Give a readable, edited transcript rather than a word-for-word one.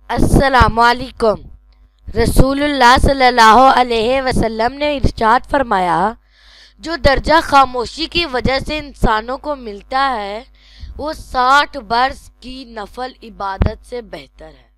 अस्सलामुअलैकुम। रसूलुल्लाह सल्लल्लाहु अलैहि वसल्लम ने इरशाद फरमाया, जो दर्जा खामोशी की वजह से इंसानों को मिलता है वो 60 बरस की नफल इबादत से बेहतर है।